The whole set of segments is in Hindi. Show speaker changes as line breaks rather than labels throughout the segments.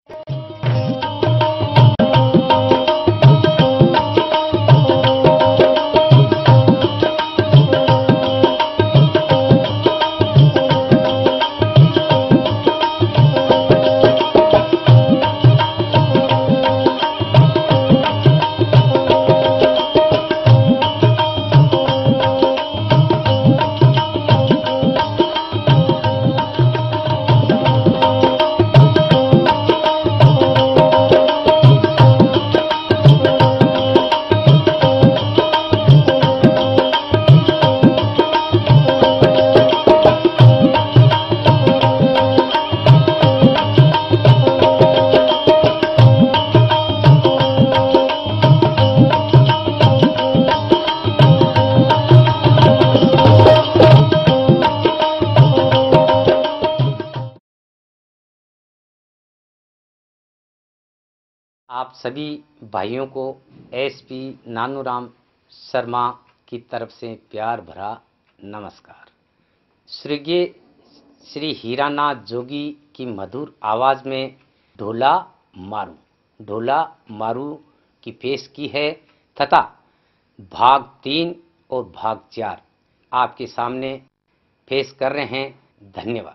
आप सभी भाइयों को एसपी नानूराम शर्मा की तरफ से प्यार भरा नमस्कार। स्वर्गीय श्री हीरानाथ जोगी की मधुर आवाज़ में ढोला मारू की पेश की है तथा भाग 3 और भाग 4 आपके सामने पेश कर रहे हैं। धन्यवाद।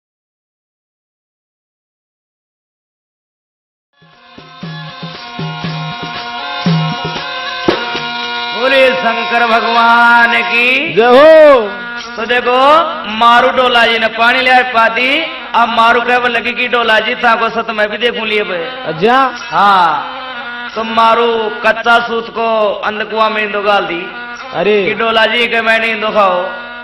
बोले शंकर भगवान की
जय हो।
तो देखो मारू डोला जी ने पानी लिया पाती, अब मारू कह लगी कि डोला जी था को सत मैं भी देखूं लिए बे।
अच्छा
हाँ तो मारू कच्चा सूत को अंध कुआ में इंदो गाल दी।
अरे
कि डोला जी के मैंने इंदो खाओ।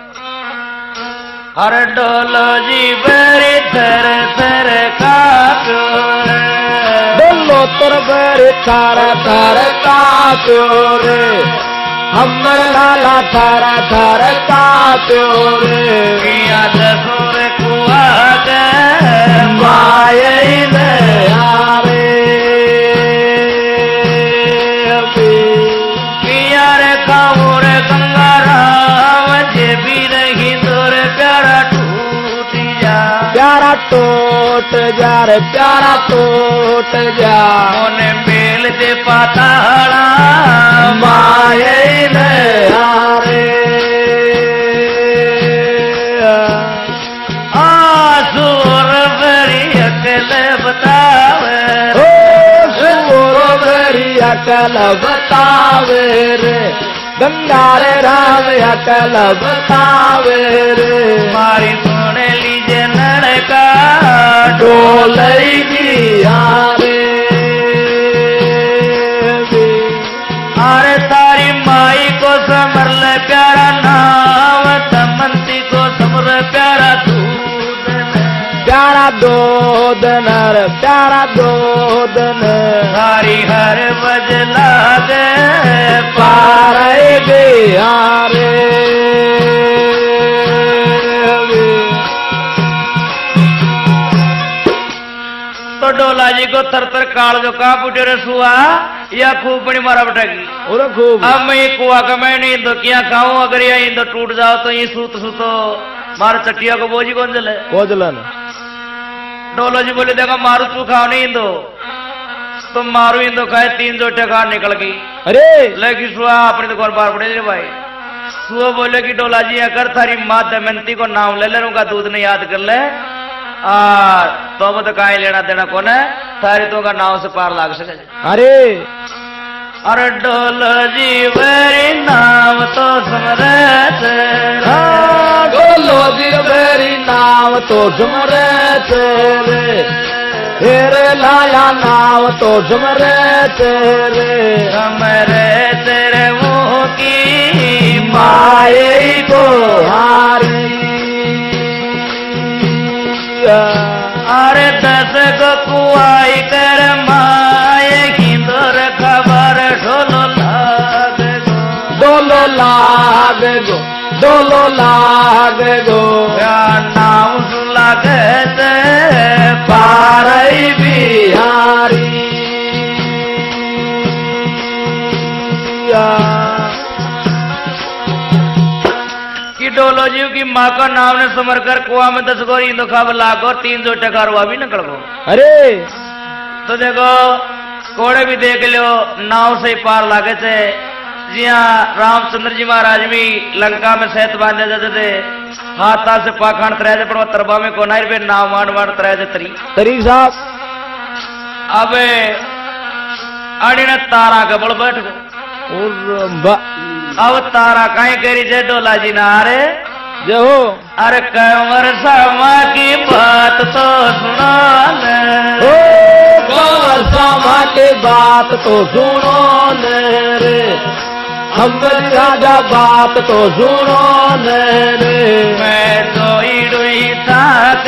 हर डोलो जी बड़ी थर थर काटो
डोलो तर बड़े थारा थारा काटो रे, हमर लाला थारा थारा काटो रे।
पिया दसोर कुआ दे
माये ने आरे
पिया रे काऊर गंगा राम जे भी रही तोर प्यारा टूट जा।
प्यारा टूट जा रे, प्यारा टूट जा।
मोने मेल दे पाताड़ा
माये ने आरे
आसुर बड़ी अकल बतावे।
ओ सुर बड़ी अकल बतावे रे, गंगा रे राम अकल बतावे रे।
मारी सोने लीजे नड़का
डोलई दिया रे।
अरे तारी माई को समर ले प्यारा नाम, दमंती को समर प्यारा दूध
प्यारा दूध नर, प्यारा दूध नर।
तारी हर बज लागे
पारे गया रे।
तो डोला जी को थर थर काल जो का पुटे रसुआ या खूब बड़ी मारा बटागी।
और खूब
अब मैं ये कुआ का मैं नहीं तो क्या खाऊं, अगर ये तो टूट जाओ तो ये सूत सूतो मार चटिया को बोझी कौन चले।
कोजलन
डोलो जी बोले देखो मारू तू खाओ नहीं तो मारू इंदो खाए 3 जोटे खा निकल गई।
अरे
लेकिन सुआ अपने तो बार पड़े रे भाई। सुआ बोले कि डोला जी अगर थारी माँ दमयंती को नाम ले उनका दूध नहीं याद कर ले तो मत काहे लेना देना कौन है, थारी तो का नाम से पार लाग सके। अरे डोलो जी मेरी नाम तो समरत
डोलो जी मेरी नाम तो झुमरे तेरे, तेरे लाया नाम तो झुमरे तेरे।
हमरे तेरे मुंह की
माये को हारी।
अरे 10 को कुआई कर माए हिंदोर खबर ढोलो लाग गो,
डोलो लाग गो, डोलो लाग गो।
नाम लागत
पारई बिहारी।
कि डोलो जी की माँ का नाम ने समर कर कुआ में 10 गोरी इंदो खाब लागो 3 जो टकार हुआ भी निकल गो।
अरे
तो देखो कोड़े भी देख लो नाव से पार लागे थे जिया रामचंद्र जी महाराज भी लंका में सेत बांधे जाते थे हाथा से पाखंड तरह से पर तरबा में को नायर पे नाव मांड मांड तरह से तरी
साहब
अब अड़ी ने तारा के बड़ बैठ गो अब तारा कहीं करी जे डोला जी ना अरे
जो हो
अरे कंवर सामा की बात तो सुनो
ओ कंवर सामा की बात तो सुनो रे हम राजा बात तो सुनो रे
मैं तो इडुई थाक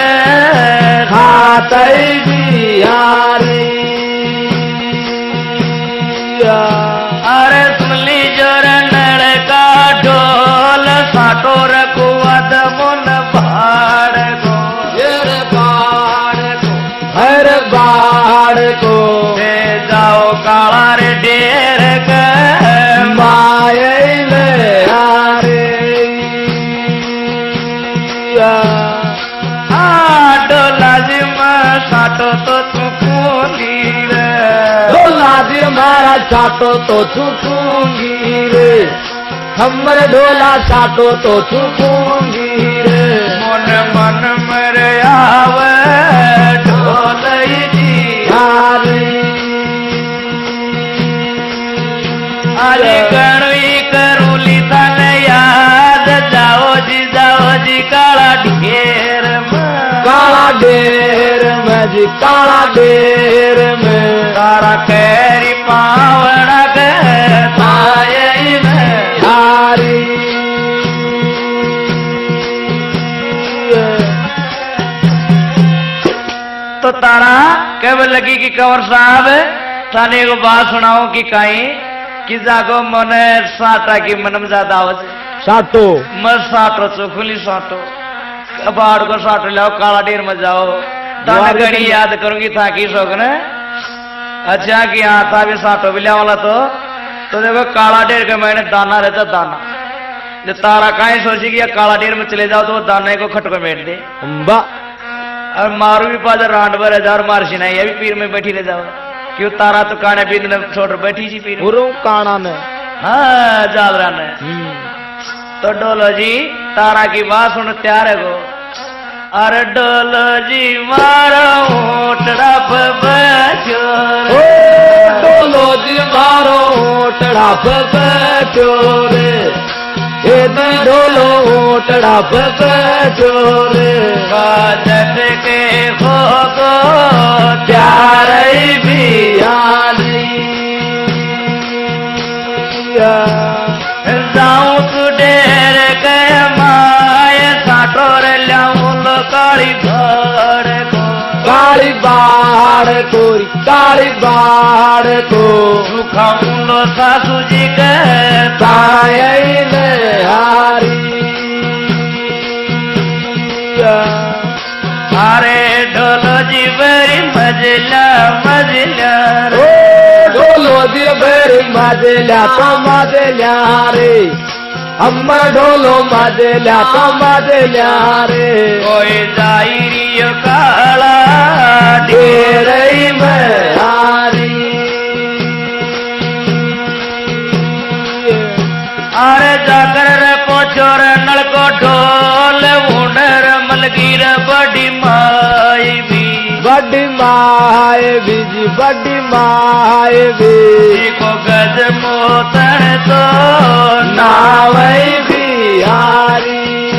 खातई बिहारी
अरे सुन ली जोर नड़का ढोल साटो रखुआद मुन भाड़ को
हर बाड़ को
ले जाओ काला रे डेर के
माये ले आरे
डोला जी में साटो तो चुकूंगी रे
ढोला जी हमारा साटो तो चुकूंगी रे हमर ढोला साटो तो चुकूंगी रे
मन मन मेरे आवे ढोल जी अरे गणुई करूली तन याद जाओ जी काला ढेर
काला डेर में जी काला डेर में
तारा कैरी पावड़ा के पाये में
हारी
तो तारा कब लगी कि कंवर साहब थाने को बात सुनाओ कि काई कि जागो मने साटा की मनम ज्यादा आवाज
साटो
मैं साटो चुखली साटो बाढ़ को साटो लाओ काला डेर में जाओ दाना घड़ी याद करूंगी था कि शौक ने अच्छा कि हाँ था भी साटो भी लिया वाला तो देखो काला डेर के मैंने दाना रहता दाना जो तारा काई सोची कि काला डेर में चले जाओ तो वो दाने को खट को बैठ दे
अम्बा
और मारू भी पादर रांड भर हजार मारसी नहीं ये भी पीर में बैठी रह जाओ क्यों तारा तो काने पीर ने छोड़ बैठी जी पीर
उरो काना में
हाँ जाल रहा है तो डोलो जी तारा की बात सुन तैयार है गो अरे डोलो जी मारो ओटड़ा बचो
डोलो जी मारो ओटड़ा बचो रे ढोलो ओटड़ा बचो रे
बाजट के हो गो
प्यार बिहारी
जाऊं तू डेर के माए साटोर लाऊं लो काली भाड़ को
काली बाड़ कोरी काली बाड़ को
सुखाऊं लो सासू जी के
ताये ने हारी
अरे ढोलो जी बड़ी मजला
ओ ढोलो जी बड़ी मजला तो मजला रे हमर ढोलो मजला तो मजला रे
कोई जाइरियो काला
ढेर में हारी
अरे जाकर रे पोचोर नल को ढोल उनर मलगीर बड़ी माई भी
बड़ी माए भी जी बड़ी माए भी
को गज मोतन तो
नावई बिहारी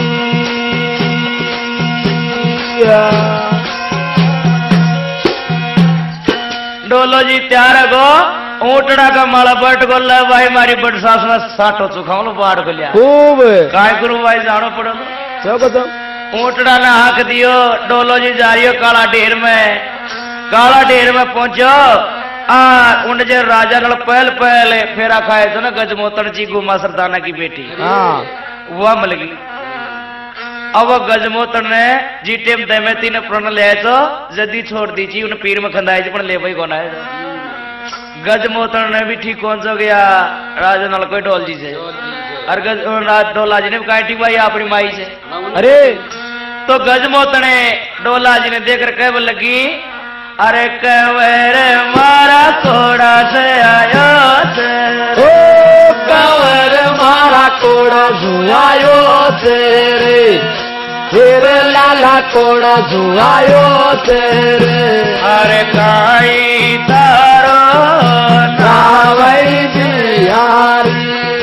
डोलो जी तैयार गो ऊंटड़ा का माला बट गोल भाई मारी बट सास में साठो चुखाओ लो बाढ़ को लिया
खूब
काय करूं भाई जानो पड़ो
चौक तो
ऊंटड़ा ने हाक दियो डोलो जी जा रही हो काला ढेर में पहुंचो उन जे राजा नल पहले फेरा खाए तो ना गजमोतन जी गुमा सरदाना की बेटी
हाँ
वह मिल गई अब गजमोतन ने जी टेम दमयती ने प्रण ले तो जदी छोड़ दी जी उन पीर में खंदाए पण ले भाई कौन है गजमोतन ने भी ठीक कौन सो गया राजा नल कोई ढोल जी से और डोला जी ने काटी भाई अपनी माई से
अरे
तो गजमोत ने डोला जी ने देखकर कह लगी अरे कवर मारा कोड़ा से आयो से
ओ कवर मारा कोड़ा जुआयो तेरे तेरे लाला कोड़ा जुआयो तेरे
अरे काई तारो
नावई बिहारी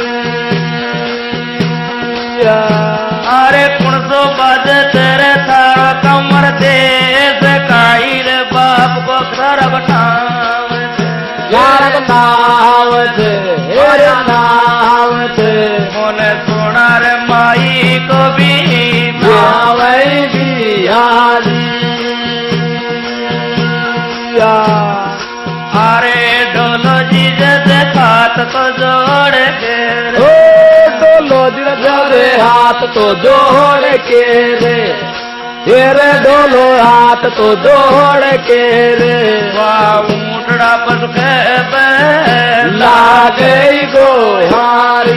अरे कुण सो बज तेरे थारो कमर देश काई रे बाप को खरब
यार नाव थे हेरे नाव थे
मोने सोना रे माई को भी
नावई बिहारी
अरे डोलो जी जैसे हाथ तो जोड़ के
ओ डोलो जी जैसे हाथ तो जोड़ के रे तेरे डोलो हाथ तो जोड़ के रे
वाह ऊँटड़ा पर
ला गई गो हारी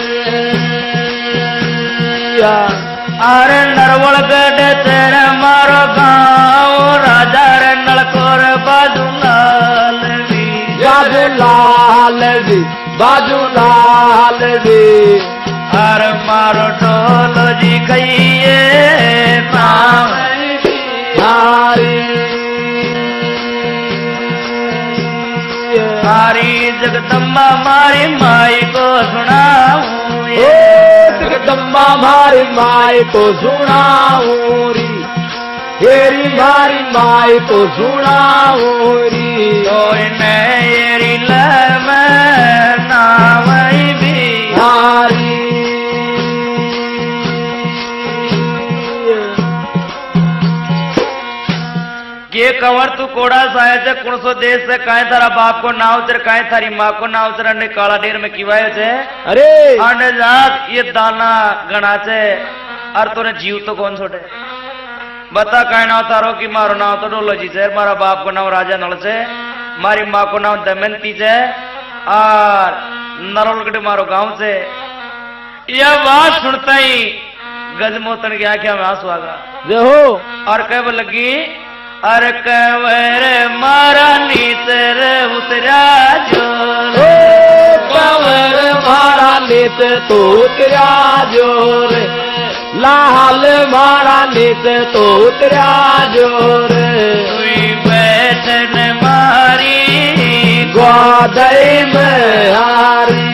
अरे नरवल गढ़ तेरे मारो गाँव राजा रे नलकोर बाजू लाल
बाजू लाल जी
अरे मारो डोलो जी खइए नाम
हारी
सारी जगदम्बा मारी माई को सुनाऊं
ओ जगदम्बा मारी माई को सुनाऊं री तेरी मारी माई को सुनाऊं री
कोई मेरी लम नावई
बिहारी
के कंवर तू कोड़ा साहे से कुण सो देश से काहे थारा बाप को नाव तेरे काहे थारी माँ को नाव तेरे ने काला डेर में किवायो छे
अरे
आने जात ये दाना गणा छे और तूने जीव तो कौन छोड़े बता काहे नाव थारो की मारो नाव तो डोलो जी छे मारा बाप को नाव राजा नल छे मारी माँ को नाव दमयंती छे और नरोलगढ़ मारो गांव से यह बात सुनता ही गजमोतन की आंखें में आंसू आगा
जो हो
और कब लगी अरे कंवर मारा नीतर उतरा जो
ओ कंवर मारा नीत तो उतरा जो रे लाल मारा नीत तो उतरा जो रे
बैठन मारी
ग्वादई में हारी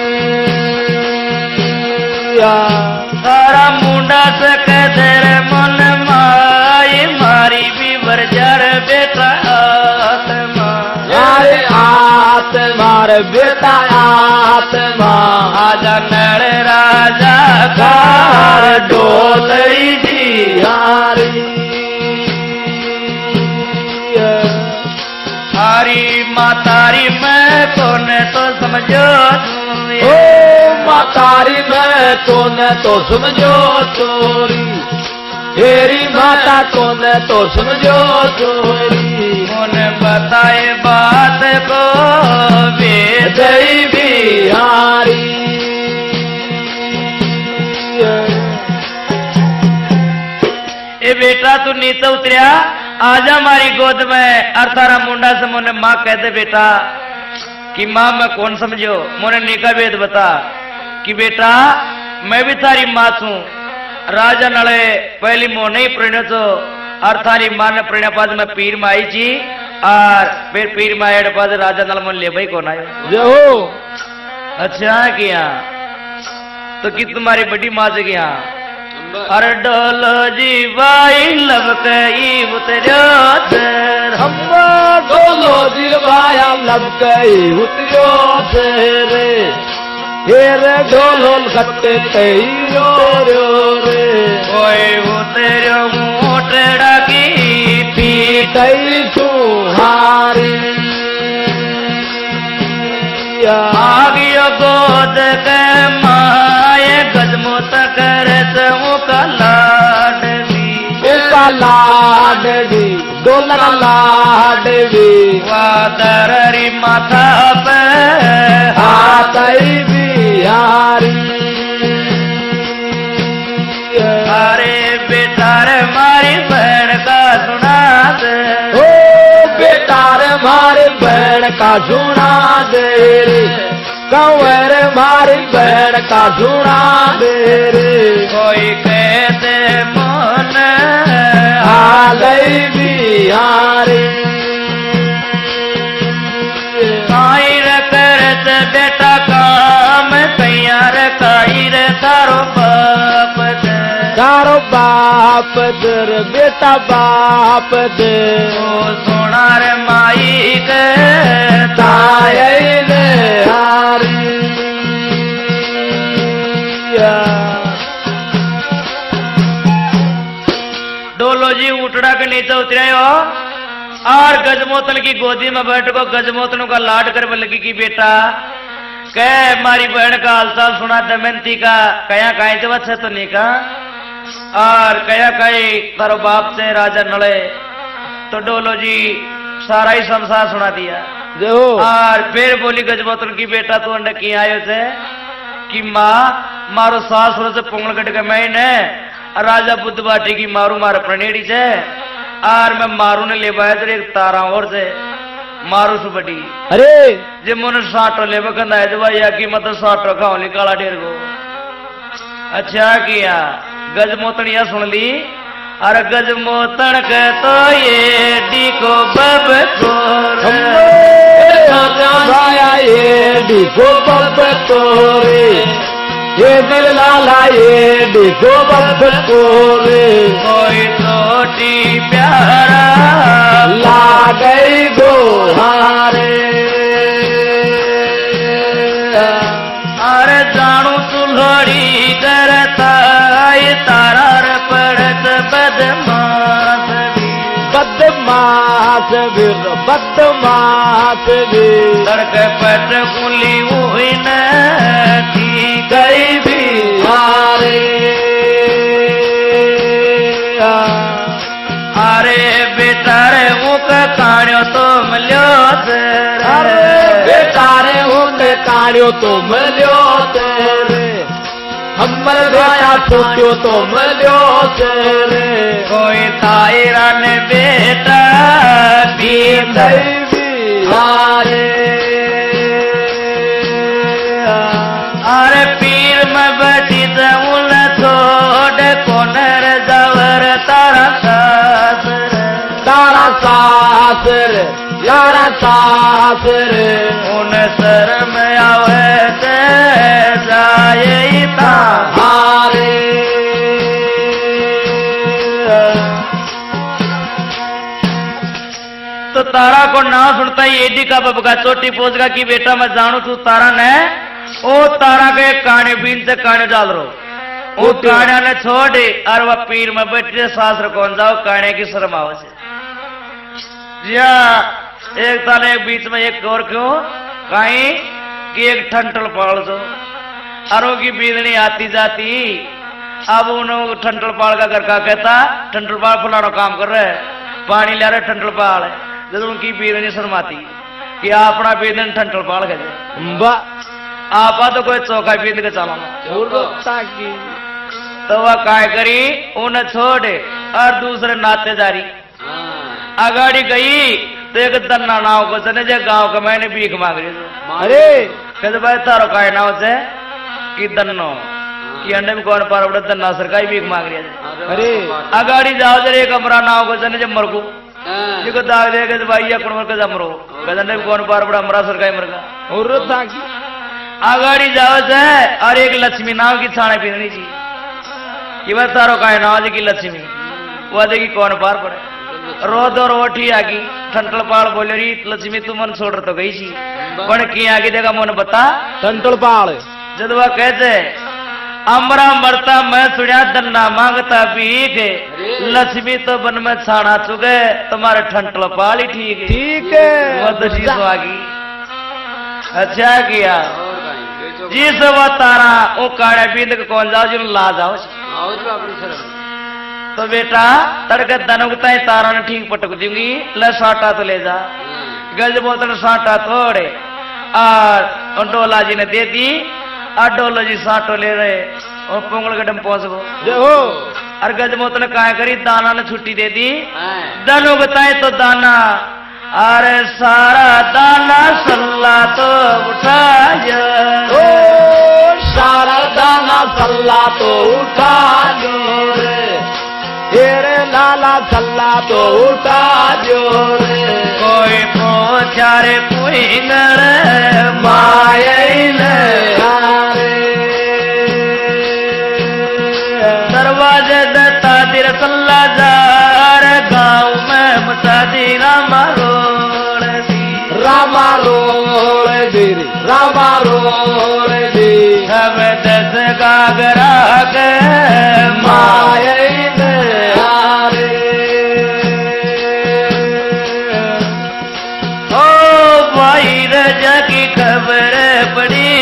सारा मुंडा से तेरे मन माई मारी भी बरजर बेटा आत्मा
यारे आत्मा रे बेटा आत्मा
आजा नर राजा
कार डोलई जी हारी
हारी मातारी मैं कौन तो समझो
ओ मातारी मैं कौन तो समझो चोरी तेरी माता कौन तो समझो चोरी
कौन बताए बात को वेद
बिहारी
ए बेटा तू नीचे उतरिया आजा हमारी गोद में अर्थारा मुंडा से मोने माँ कहते बेटा कि माँ मैं कौन समझो मोने नीका वेद बता कि बेटा मैं भी थारी माँ हूँ राजा नले पहली मोह नहीं प्रणय तो और थारी माँ ने प्रणय पाद में पीर में आई जी और फिर पीर में आए पाद राजा नल मन ले भाई कौन आयो
जो
अच्छा किया तो कि तुम्हारी बड़ी माँ से किया अरे डोलो जी भाई लबकई उतरो
अम्मा डोलो दिलवाया लबकई उतरो तेरे तेरे डोलो खट्टे कई रो रे
कोई उतरो मोटड़ा की
पीटई तुम्हारी
आगियो गोद के माए गजमोत करत मुका लाडवी
डोलना लाडवी
वादरी माथा पे
हाथई बिहारी
अरे बेटा रे मारी बहन का सुना दे
ओ का सुना दे रे, कंवर मारी बहन का सुना दे रे।
कोई कहते मन
हाल बिहारी,
कायर करत बेटा काम कैयार कायर तारो बाप दे,
तारो बाप दर बेटा बाप दे।
ओ सोनार माई के
ताये ने हारी,
डोलो जी उठड़ा के नीचे उतरे हो और गजमोतन की गोदी में बैठ को गजमोतन का लाड कर लगी कि बेटा कह मारी बहन का हालचाल सुना दमयंती का, कया काहे जब अच्छा तो नहीं का, और कया कहे तारो बाप से राजा नले। तो डोलो जी सारा ही संसार सुना दिया।
देखो
और फिर बोली गजमोतन की बेटा तू अंडे की आयो थे कि माँ मारो सासुर से पोंगल कट के मैंने राजा बुद्ध बाटी की मारू मार प्रणेड़ी से, और मैं मारू ने ले पाया तेरे एक तारा और से मारू सु बटी।
अरे
जे मन साटो ले बकंदा है दवा या की मतलब साटो खाओ निकाला ढेर को। अच्छा किया गजमोतन यह सुन ली, और गजमोतन के तो ये डी को बब को
ये डिगो बब तोरे, ये दिल लाला ये डिगो बब तोरे।
कोई छोटी प्यारा
ला गई गोहारे,
अरे जानू तुलड़ी करता ये तारा पड़त बदमाश
बदमाश वीर बदमाश वीर।
सड़क पट कुली हुई न थी
गई बिहारे,
अरे बेटारे मुख काण्यो तो मिलो
अरे बेटारे उनके काढ़ियो तो मिलो तेरे, हमर बेटा सोचो तो मिलो तेरे।
कोई तायरा ने बेटा पीर
बिहारे,
अरे पीर में बची उन छोड़ कोनर जवर तारा सासर,
तारा सासर यारा सासर।
उन सर में आवे ते जाए
हारे
तो तारा को ना सुनता ही एडी का बबका चोटी पोचगा कि बेटा मैं जानू तू तारा ने ओ तारा के काने बीन से काने डाल रो वो काने ने छोड़े और वह पीर में बैठे सासर कौन जाओ काने की शर्म आवे से जिया एक ताले एक बीच में एक और क्यों कहीं कि एक ठंटल पाल दो अरो की बीदनी आती जाती। अब उन्होंने ठंटल पाल का घर का कहता ठंटल पाल फलाना काम कर रहे पानी ले रहे ठंटल पाल है जब उनकी बीदनी शर्माती कि अपना बीदन ठंटल पाल गए आपा तो कोई चौका बीद के चला तो वह काय करी उन्हें छोड़े और दूसरे नाते जारी अगाड़ी गई तो एक दन्ना नाव को चने जे गांव का मैंने भीख मांग रही
अरे
कहते भाई तारो काय नाव से कि दन्नो कि अंडे में कौन पार उड़े दन्ना सरकारी भीख मांग रही है।
अरे
अगाड़ी जाओ जरे एक अमरा नाव को चने जब मरको जिको दाग दे के भाई अपन मर के जमरो कहते अंडे में कौन पार उड़ा अमरा सरकारी मरगा
और ताकि
अगाड़ी जाओ से और एक लक्ष्मी नाव की छाने पीनी जी कि वह तारो काय नाव जी की लक्ष्मी वह देखी कौन पार पड़े रो दो रोटी आगी ठंटल पाल बोले रही लक्ष्मी तू मन छोड़ तो गई थी पण की आगे देगा मन बता
ठंटल पाल
जब वह कहते अमरा मरता मैं सुनिया दन्ना मांगता भीख लक्ष्मी तो बन में छाना चुके तुम्हारे ठंटल पाल ही ठीक है
ठीक है
वह तो जी आगी अच्छा किया जिस वह तारा वो काड़े बींद के कौन जाओ जिन ला जाओ तो बेटा तड़के दनुगता ही तारा ने ठीक पटक दूंगी ले साटा तो ले जा गज बोतल साटा थोड़े और डोला जी ने दे दी और डोला जी साटो ले रहे और पोंगल गडम पहुंच गो और गज बोतल काय करी दाना ने छुट्टी दे दी दनुगता तो दाना अरे सारा दाना सल्ला तो उठा जो
सारा दाना सल्ला तो उठा जो रे तेरे लाला सल्ला तो उठा जो रे
कोई पोचारे पुइंगड़
मायैन
दरवाजे दत्ता दिर सल्ला जार गाँव में मचादी रामा रोड
दी रामा रोड दी
सब दस गागरा के
मायैन
ओ भाई रजा की खबर पड़ी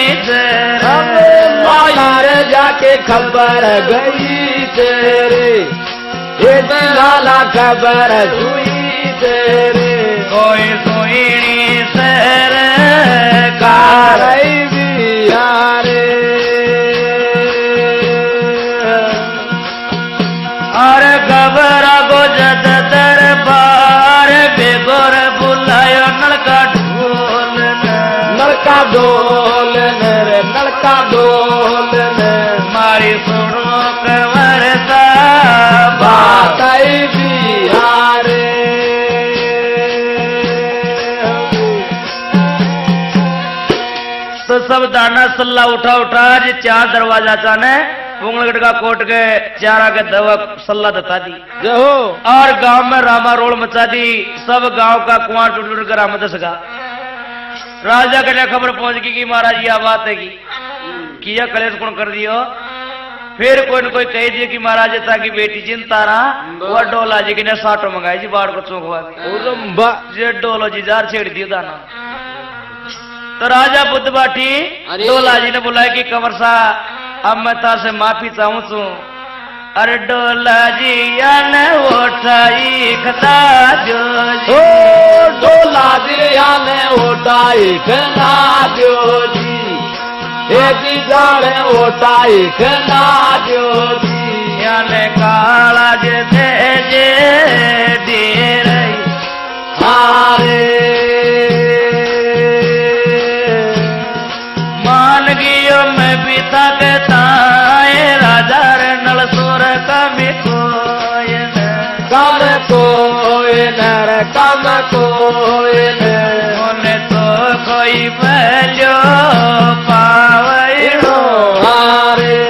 मायर जाके खबर गई तेरे ये लाला खबर हुई तेरे
कोई सोईनी सर
कारई बिहारे
और खबर गो जद दरबार बेगोर बुलायो नलका ढोल
नलका डोल
मारी सुनो कवरता
बात बिहारे
तो सब दाना सल्ला उठा उठा जी चार दरवाजा चाने उंगलगढ़ का कोट के चारा के दवा सल्ला दता दी
जो
और गांव में रामा रोल मचा दी सब गांव का कुआं टूट टूट कर आमद सगा राजा के खबर पहुंच गई कि महाराज ये बात है कि किया कलेश कौन कर दियो फिर कोई न कोई कह दिया कि महाराज की बेटी चिंता रहा वह डोला जी की ने साटो मंगाई जी बाढ़ को चौंकवा जे डोलो जी जार छेड़ दियो दाना तो राजा बुद्ध बाटी डोला जी ने बुलाया कि कंवर सा अब मैं ता से माफी चाहूं छू अरे डोला जी ने उठाई खता जो
डोला दिया ने उठाई खना जो जी एक जाने उठाई खना जो जी
याने काला जे दे रही
हारे
मान गियो मैं पिता के ताए राजा रे नल सोर कमी कोई न मोने तो कोई पहलो पावई
हारे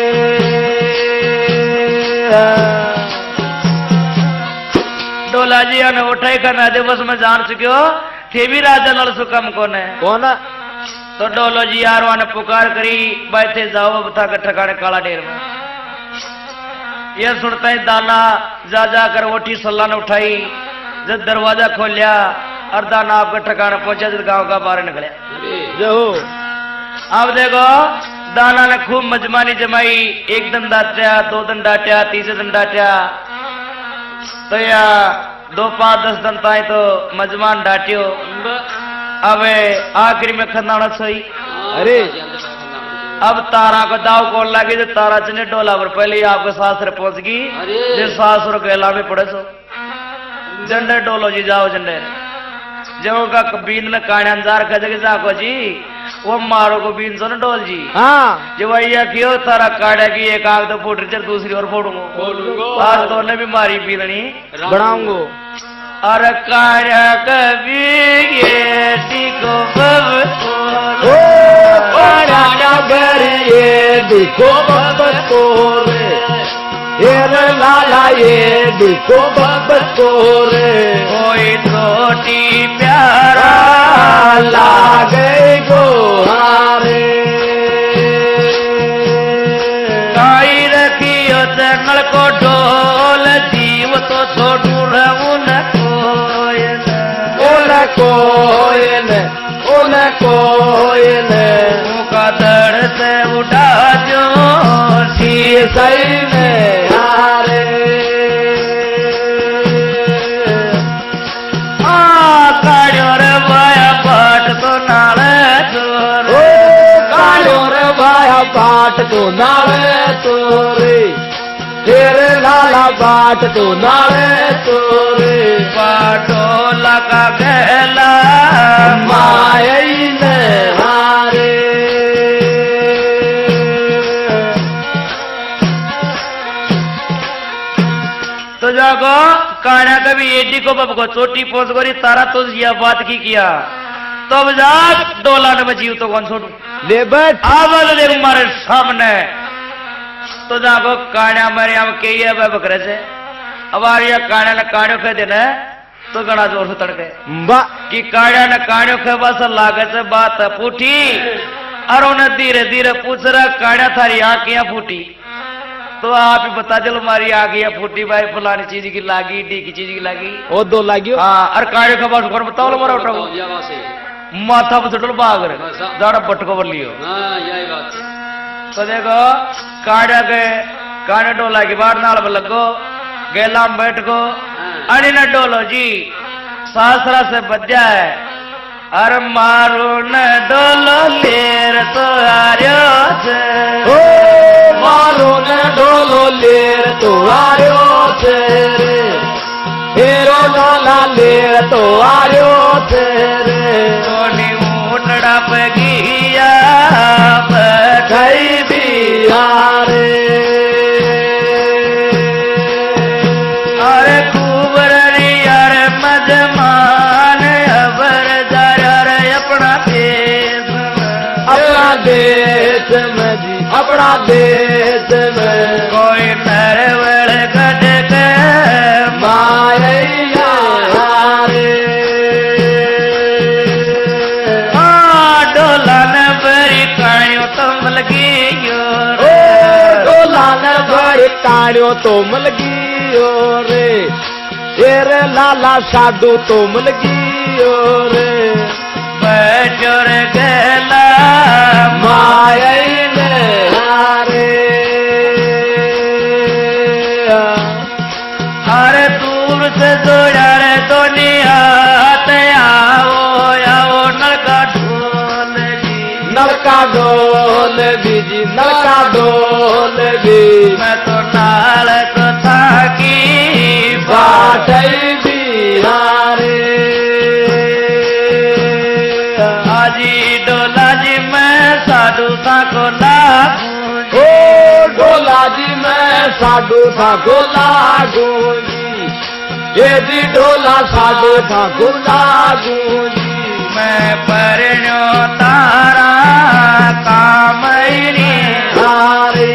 डोला जी ने उठाई करना दिवस में जान चुके हो थे भी राजा नल सुकम कौन है
कौन
तो डोलो जी यारों ने पुकार करी बैठे जाओ बता के ठिकाने काला डेर में ये सुनता ही दाना जा जाकर ओठी सल्ला ने उठाई जब दरवाजा खोलिया और दाना आपके ठिकाने पहुंचा जब गांव का बाहर निकले
जो
अब देखो दाना ने खूब मजमानी जमाई एक दिन डांटा 2 दिन डांटा 3 दिन डांटा तो या 2 5 10 दिन ताई तो मजमान डांटियो अब आखिरी में खंदाना सही
अरे
अब तारा को दाव कौन लगी जो तारा चने डोला पर पहले ही आपके सासुर पहुंच गई जो सासुर कहला में पड़े सो झंडे डोलो जी जाओ झंडे जो का बीन ने काने अंजार खजगे जाको जी वो मारो को बीन सो न डोल जी
हाँ
जो भैया क्यों तारा काड़ा की एक आग तो फूट रही दूसरी ओर फोड़ूंगा आज तो ने भी मारी पीलनी
बढ़ाऊंगो
और काड़ा कभी ये टिको
ओ काड़ा करिए देखो बबको रे ये लाला ये देखो बबको रे
कोई छोटी प्यारा
लागे गो हारे
काई रखियो चनल को ढोल जीव तो छोटू रहू न
कोई न
का दर से उठा जो
सही में हारे
काढ़ो रे बाया पाट तो नाले
ओ काढ़ो रे बाया पाट तो नाले तोरे तेरे लाला बाट तो नाले तोरे
ढोला का गहला
माई ने हारे
तो जागो कान्या कभी एडी को बब को चोटी पोस गोरी तारा तो यह बात की किया तो अब जा डोला ने बची तो कौन छोड़ू
ले बैठ
आवल दे मारे सामने तो जागो कान्या मेरे हम के ये बकरे से अब आ ये कान्या ने कान्यो कह देना तो गणा जोर से तड़के
बा
कि कान्या ने कान्यो कह बस लागे से बात पूठी और उन्हें धीरे धीरे पूछ रहा कान्या थारी आंखियां फूटी तो आप ही बता चलो मारी आंखियां फूटी भाई फलानी चीज की लागी डी की चीज की लागी
ओ दो लागियो
हाँ और कान्यो के पास ऊपर बताओ मारा उठा माथा पर चटल भाग रहे जाड़ा बटको बोल लियो तो देखो काने डोला की बार नाल में लगो गेला में बैठ गो अरे न डोलो जी सासरा से बद्या है अरे मारो न डोलो लेर तो आर्यो से
ओ मारो न डोलो लेर तो आर्यो से हेरो डोला लेर तो आर्यो से
उठड़ा पे गिया
बैठाई बिहारे
अरे कुबरी अरे मजमान अबर अरे अपना देश
में जी अपना देश में
कोई नर वेल गढ़ के
माया हारे
डोला न बरी काणियों तो मलगियो
डोला न बड़ी काणियों तो मलगियो रे तेरे लाला साधु तो मलगियो रे
बैठो रे गेला
माया ने हारे
अरे दूर से जोड़ा रे दुनिया आओ नलका ढोल जी
नलका ढोल बीजी नलका ढोल भी
मैं तो नाल तो थाकी
बाटई बिहारे
आजी डोला जी मैं साधु था को लागू
ओ डोला जी मैं साधु था लागू जी ये जी डोला साधु था लागू जी
मैं परण्यो तारा कामरी
हारे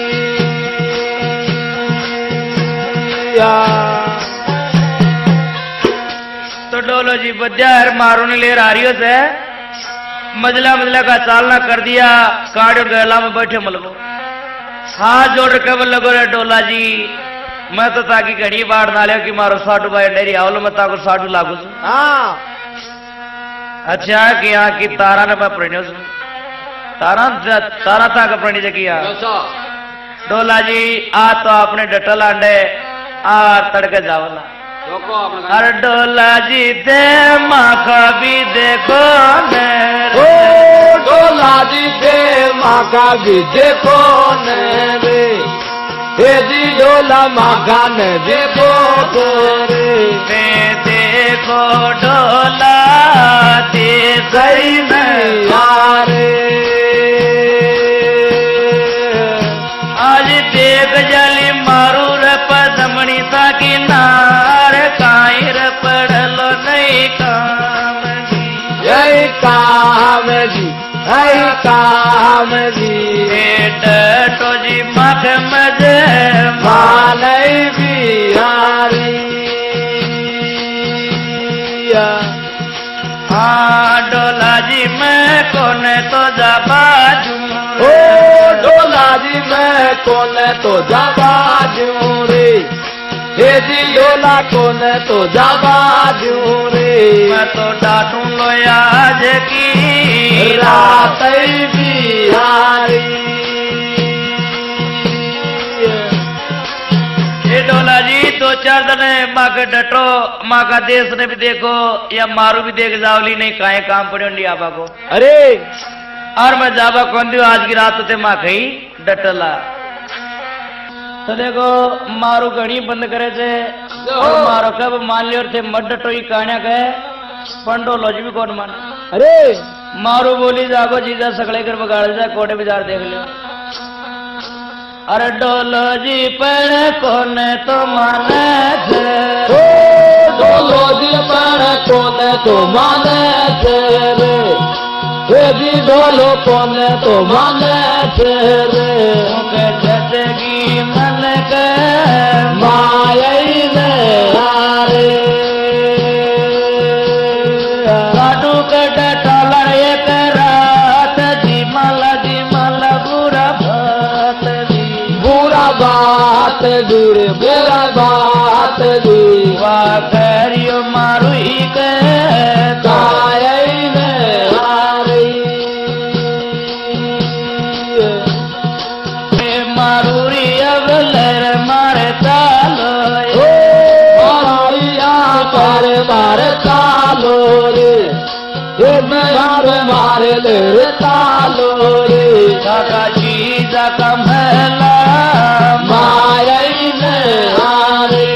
तो डोलो जी बद्यार मारो ने ले रारियो से मजला मजला का चालना कर दिया काड़ो गला में बैठे मलबो हाथ जोड़ के बोल लगो रे डोला जी मैं तो ताकि घड़ी बाढ़ ना लियो कि मारो साडू भाई डेरी आवलो मैं ताको साडू लागू छू
हाँ
अच्छा कि यहाँ की तारा ने मैं प्रणियो छू तारा था का प्रणि से किया डोला जी आ तो आपने डटल आंडे आ तड़के जावला अरे डोला जी दे माँ का भी देखो
ओ डोला जी दे माँ का भी देखो रे हे जी डोला माँ का ने देखो रे
देखो डोला दे
सही नहीं यारे
आज देख जली मारू रे पदमणी था कि नार काई रे पड़लो नहीं काम
यही काम जी यही काम जी
तो जी मख मजे
मालई बिहारी
हाँ डोला जी मैं कौन तो जा बाजू
ओ डोला जी मैं कौन तो जा बाजू रे हे जी डोला कौन तो जा बाजू रे
मैं तो डांटू लो आज की
रात बिहारी
ये डोला जी दो चार दिन माँ का डटो माँ का देश ने भी देखो या मारू भी देख जावली नहीं काहे काम पड़े नहीं आबा को
अरे
और मैं जाबा कौन दियो आज की रात ते माँ कही डटला तो देखो मारू घड़ी बंद करे थे और मारो कब मान लियो थे मड टोई कान्या कहे पंडो लॉज भी कौन माने।
अरे
मारू बोली जागो जीजा सगले कर बगाड़ जाए कोटे बाजार देख लियो। अरे डोलो जी पर कौन तो माने थे
डोलो जी पर कौन तो माने थे रे जी डोलो कौन तो माने थे रे
जदगी मन के
मायई ने हारे
काटू कट टॉलर एक रात जी मल बुरा
बात दूर बुरा बात दूर
करियो मारू ही के
कायई ने हारे
मारूरी अब लर मारे तालो
मारिया पर मार तालो रे मारे ले तालो रे
काका जी का महला
मायई ने हारे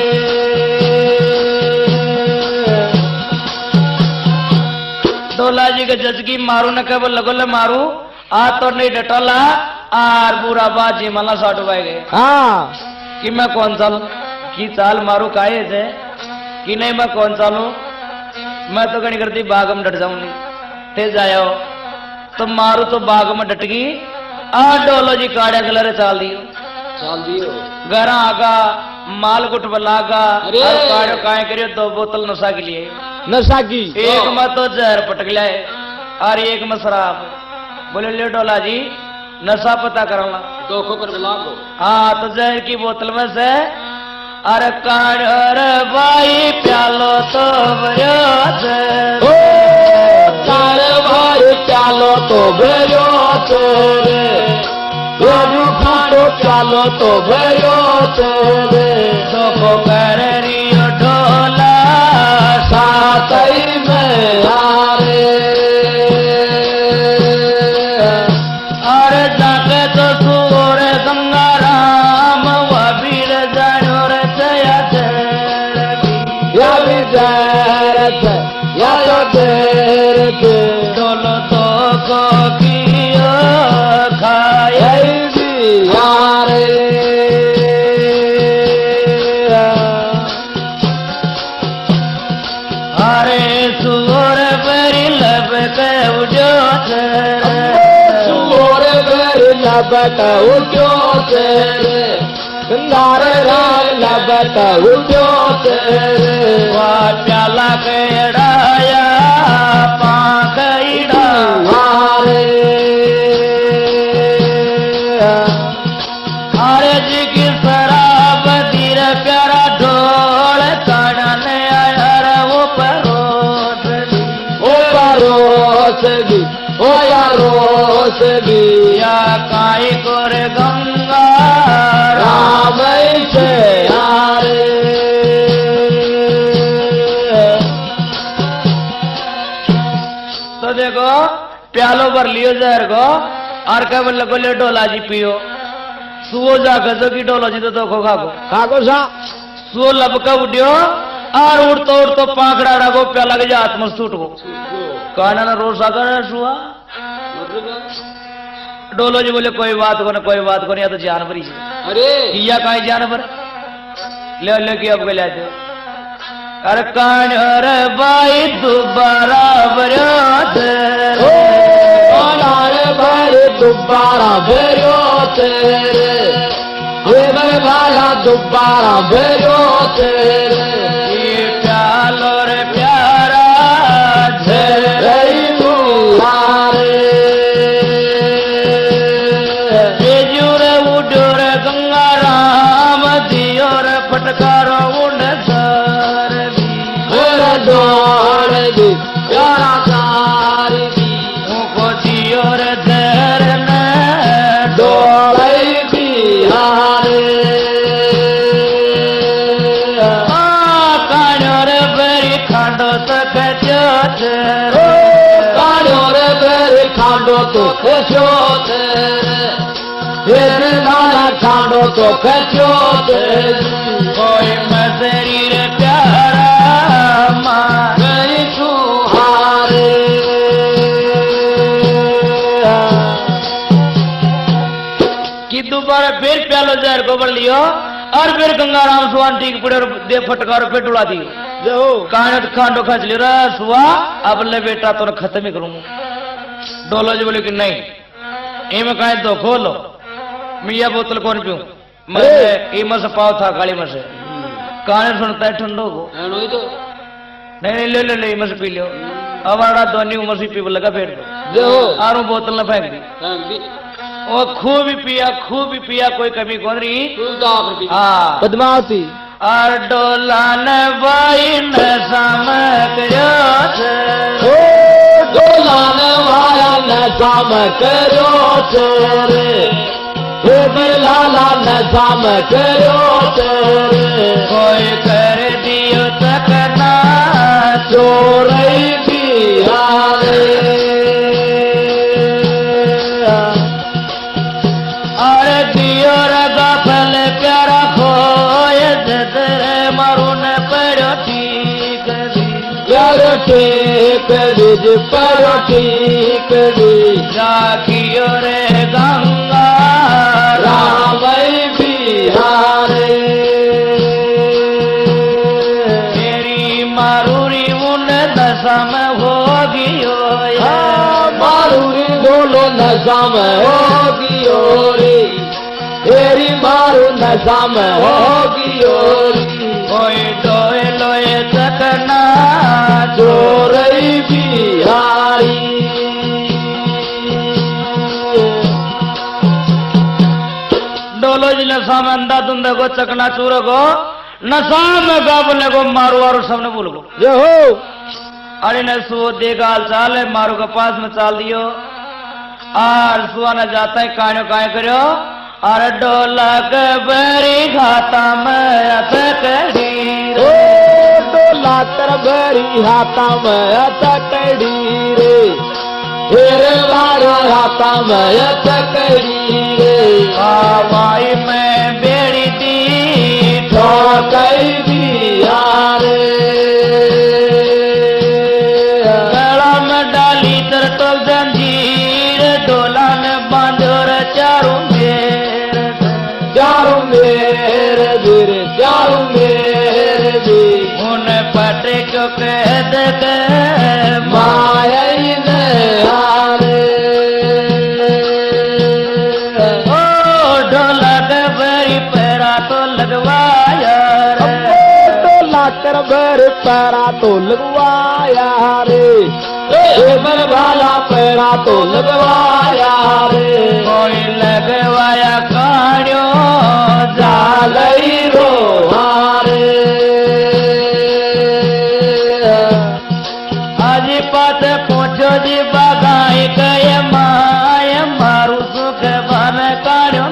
डोला जी के जजगी मारू न कब लगोले मारू आ तो नहीं डटोला आर बुरा बाजी मला साटू पाए गए
हाँ
कि मैं कौन चालू की चाल मारू काये थे कि नहीं मैं कौन चालू मैं तो कहीं करती बाग में डट जाऊंगी ते जायो तो मारू तो बाग में डट गई आ डोलो जी काड़िया कलर चाल दियो घर आगा माल गुट बलागा
अरे!
काड़ो काए करियो 2 बोतल नशा के लिए
नशा की
एक में तो जहर पटक लाए और एक में शराब। बोले ले डोला जी नशा पता करना
दोखो कर बुलाओ
हाँ तो जहर की बोतल में से अरे काढ़ भाई प्यालो तो भरो
ओ तारे भाई चालो तो भरो तेरे गोरू खाटो चालो तो भरो तेरे
तो कर रियो ढोला
सातई में हारे
अरे जाके तो सूर गंगा राम वबीर जानो रे जया
या विजयरथ या देरथ
डोलो तो को कियो खाए
यारे
अरे सूर बरी लब के उजो
सुर बेर लबत उजो तेरे नारे राय लबत उजो तेरे
प्याला केड़ाया पाखड़ा
हारे
अरे जी की शराब दीर प्यारा ढोल काढ़ने आया वो
परोसगी ओ यारोसगी
या काई गोर गंगा
राम से हारे
तो देखो प्यालो भर लियो जहर को और क्या बोले बोले डोला जी पियो सुओ जा गजो की डोलो जी तो खो खा को
काको सा
सुओ लबका उड्यो और उड़तो उड़तो पाकड़ा डागो प्याला के हाथ में सूट को काना ना रोज सागर सुआ डोलो जी बोले कोई बात को ना या तो जानवर ही
अरे
किया काई जानवर ले की अब ले दो अरे कान रे भाई दोबारा बरात
नारे भाई दोबारा भेरो तेरे मैं भाला दोबारा भेरो तेरे
ये प्यालो रे प्यारा
रही मुहारे
बेजूर उडोर गंगा राम दियोर फटकारो उन सर
मेरे दौड़ दी प्यारा कार दी
को दियोर धर न
दौड़ई बिहारे
कानोर बरी खांडो तक जोते
कानोर बेर खांडो तो खुशो तेरे नाला खांडो सुख चोत
कोई मजरीर प्यारा
गई सुहारे
कि दोबारा फिर प्यालो जहर को बढ़ लियो और फिर गंगाराम सुहान ठीक पड़े और दे फटकार पे डुला दियो
जो
कानत खांडो खच ले रहा सुहा अब ले बेटा तो खत्म ही करूंगा डोलो जी बोले कि नहीं ये मैं कहे तो खोलो मिया बोतल कौन पीऊं मैं ये मस पाव था काली मस काने सुनता है ठंडो को नहीं ले ले ले मस पी लियो अब आड़ा दोनी उमर से पी लगा पेट पे
जो
आरू बोतल न फेंक दी वो खूब ही पिया कोई कमी कौन रही हाँ
बदमाशी
और डोलान बाई न समक्यो
ओ डोलान वाला न साम करो तेरे हे बिलाला न साम करो तेरे
कोई कर दियो तकना
चोरई बिहारे
और दियो रगा फल प्यारा खोय तेरे मारून पड़ो ठीक
यार ठीक रिज पर ठीक रिज
राखियो रे गंगा
राम बिहारे
तेरी मारूरी उन दशा में होगी
मारूरी डोलो नशा में होगी ओरी तेरी मारू नशा में होगी ओरी
कोई डोए लोए तकना
चोरई बिहारी
डोलो जी नशा में अंधा धुंधे को चकना चूर को नशा में गाबले को मारू वारू सबने भूल गो
जो हो
अरे ने सो देगाल चाल है मारू के पास में चाल दियो और सुआ न जाता है कायो काय करो और डोला के बरी खाता में अतकड़ी
ओ डोला कर बरी हाथा में अतकड़ी रे तेरे वाला हाथा में अतकड़ी रे
हवाई में बेड़ी दी
ठोकई बिहारे
गला में डाली तर तो जंजीर डोला ने बांधो रे चारों
मेरे वीर चारू मेरे वीर
उन पटे को कह दे
माया ने हारे
ओ ढोला के बरी पैरा तो लगवाया रे
डोला कर बर पैरा तो लगवाया रे बर वाला पैरा तो लगवाया रे
कोई लगवाया काड़ियो
जालई रो हारे
आज पात पूछो जी बगाई गए माय मारू सुख बन काड़ियो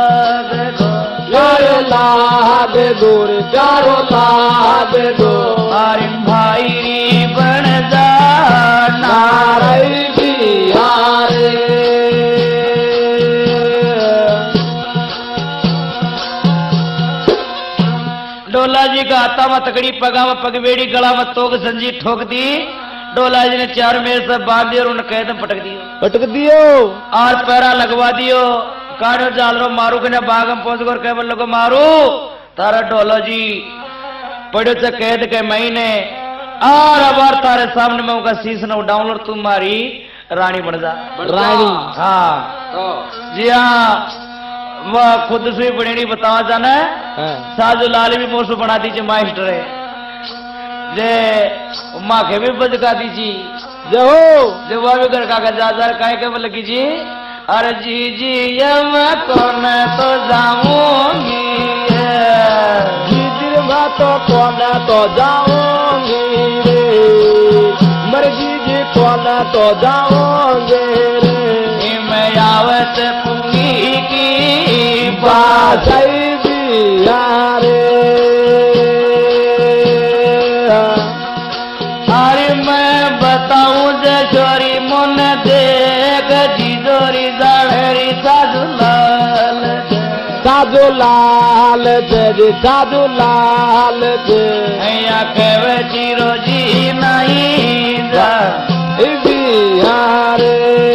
लाग गोर चारो लाग दो
अरे भाई बन जा
नारई बिहारे
डोला जी का हाथा में तकड़ी पगा में पगवेड़ी गला में तोग संजी ठोक दी डोला जी ने चार मेरे से बांध दिया और उन्हें कैदम पटक दियो
पटक दियो
और पैरा लगवा दियो काड़ो जाल रो मारू के बागम पहुंच कर कह बोलो को मारू तारा डोलो जी पड़ो से कैद के महीने और अब तारे सामने में उनका शीश न डाउनलोड तुम मारी रानी बन जा
रानी
हाँ जी हाँ वह खुद से ही बड़ी बतावा जाना है साजू लाल भी मोसू बना दीजिए मास्टर है जे माँ के भी बजका दीजिए
जो
जो वह भी घर कागज हजार काय के बोले कीजिए अरे जी जी ये मैं कौन तो जाऊंगी
जीजिर मैं तो कौन तो जाऊंगी रे मर्जी जी कौन तो जाऊंगे रे
मैं आवत पुंगी की
बासई बिहारे
अरे मैं बताऊं जे छोरी मुन देख जीजोरी जाड़ेरी साजू लाल
साधु लाल जय साधु लाल जय
आखे चिरो जी नहीं जा
बिहार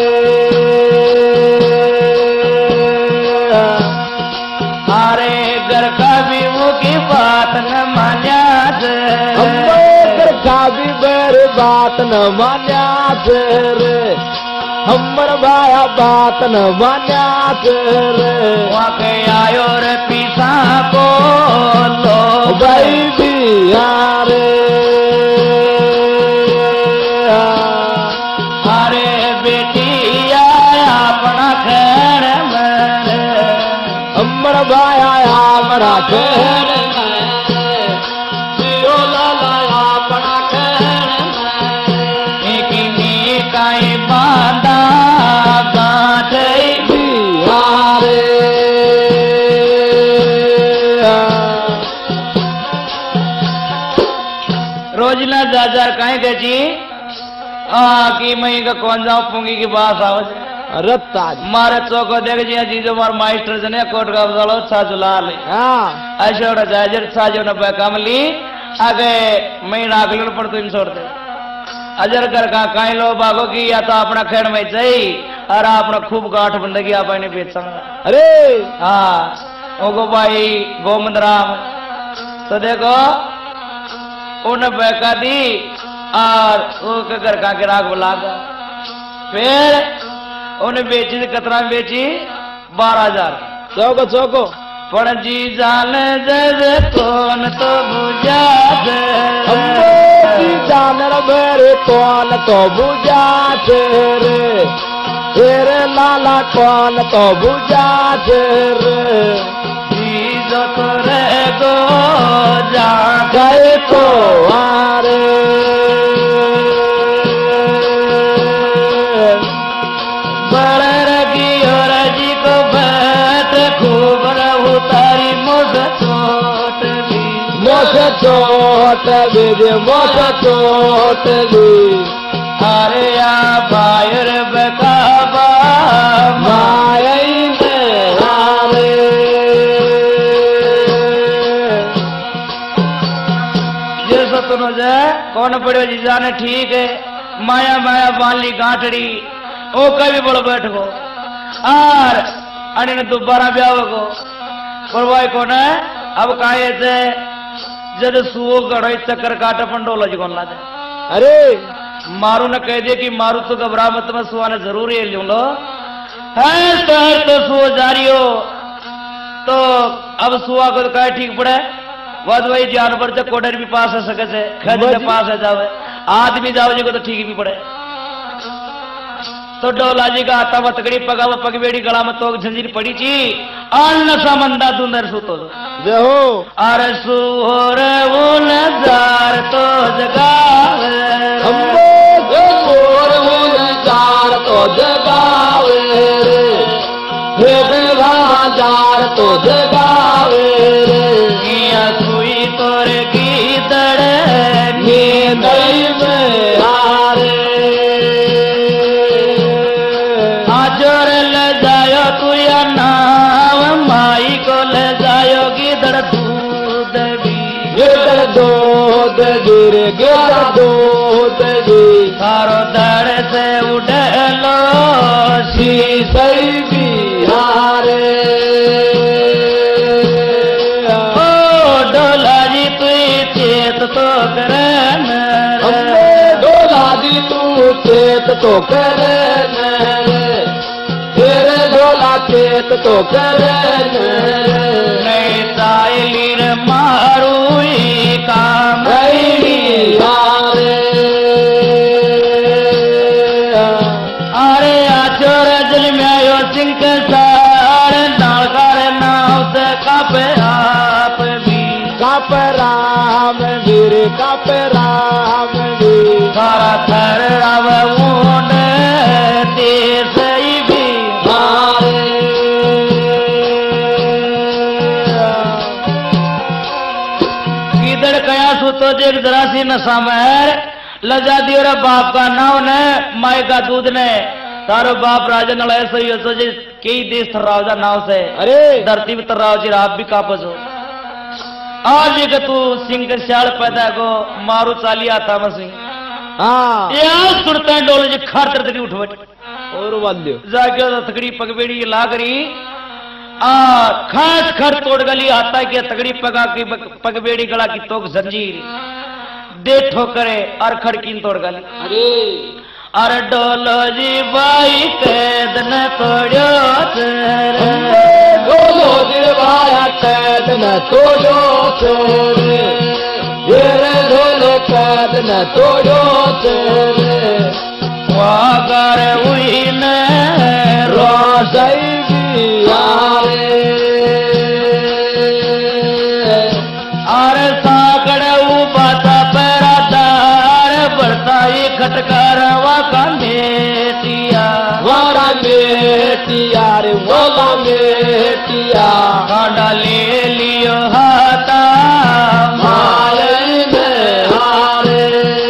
अरे घर का भी वो की बात न मान्या
घर का भी मेरी बात न मान्या रे हमर भाया बात न मान्या रे
वहाँ के आयो रे पीसा को लो
भाई बिहार
अरे बेटी आया अपना खैर मेरे
हमर भाया हमारा खैर जियो लाला अपना खैर
एक ही काई बांधा गांठे
बिहार
रोज ना जा कहीं गए जी कि मैं का कौन जाऊं पुंगी की बात आवाज
रत्ता
मारे चौको देख जी जीजो मार मास्टर जने कोट का बदलो छाजुला ले
हाँ
ऐशोड़ा जाजर छाजो न पे कमली आगे मैं नागलर पर तुम छोड़ दे अजर कर का काई लो बागो की या तो अपना खेड़ में चाहिए और अपना खूब गांठ बंदगी आप ने बेच सकता
अरे
हाँ ओगो भाई गोमंद राम तो देखो उन बैका दी और वो घर का गिराक बुला फिर उन्हें बेची थी कतरा में बेची 12,000
चौको चौको
पण जी जान दे कौन तो बुझा दे
जी जान मेरे कौन तो बुझा रे तेरे लाला कौन तो बुझा रे
जो तो रे गो जा
गए तो आरे
बड़े रगी और जी को बैठ खूब रहू तारी मोस चोट भी
मोस चोट भी
अरे या बायर बकाबा
मायई में हारे
ये सतनो जाए कौन पड़े जी जाने ठीक है माया माया बाली गांठड़ी ओ कभी बोलो बैठ गो और अने ने दोबारा ब्याह को परवाई को ना अब काहे से जद सुओ गड़ई चक्कर काट पंडोला जी कौन ला दे
अरे
मारू ने कह दे कि मारू तो घबरा मत मैं सुआ ने जरूर ये लूं लो है तो सुओ जारियो तो अब सुआ को कहे ठीक पड़े वद वही जानवर जब कोडर भी पास है सके से खद के पास है जावे आदमी जाओ जी को तो ठीक भी पड़े तो डोला जी का आता वतकड़ी पगा पगवेड़ी गला में तो झंझीर पड़ी ची अन्न समंदा दुंदर सुतो
जय हो
अरे सुहोर वो नजार तो जगावे
मोर वो नजार तो जगावे जार तो जगावे
सुई तोर की दड़े
नींद में हारे
आजोर ले जायो तू या नाम माई को ले जायो गिदड़ दूध भी
गिर दूध गिर
सारो दड़ से उड़े लो
सही बिहारे
ओ डोला जी तू चेत तो करे
डोला दी तू चेत तो करे तेरे डोला चेत तो करे
नहीं ताइली रे मारू काम अरे आचोर जल में आयो सिंह सार नालकार नाव से कापे आप भी
काप राम वीर काप राम वीर
सारा थर रव ऊन देश भी
हारे
किधर कया सुतो देख जरासी नशा में लजा दियो रे बाप का नाव ने माई का दूध ने तारो बाप राजा नल ऐसा ही हो जे कई देश थर्राव जा नाव से
अरे
धरती में थर्राव जी आप भी कापस हो आज एक तू सिंह के श्याल पैदा को मारू चाली आता मसी
हाँ
यार सुनता डोल जी खार तक उठ बैठ
और वाद्य
जाके तगड़ी पगबेड़ी ला करी खास खर तोड़ गली आता कि तगड़ी पगा की पगबेड़ी गला की तोक जंजीर दे ठोकरे और खड़कीन तोड़ गली अरे डोलो जी बाई कैद न तोड़ो
डोलो जी बाया कैद न तोड़ो तेरे डोलो कैद न तोड़ो तेरे
वागर हुई न
रोज़ई यारे
अरे साकड़ बाता पैरादार बढ़ता ये खटकार वाका मेटिया
रे वाला मेटिया
खाड़ा ले लियो हाथा
माले में हारे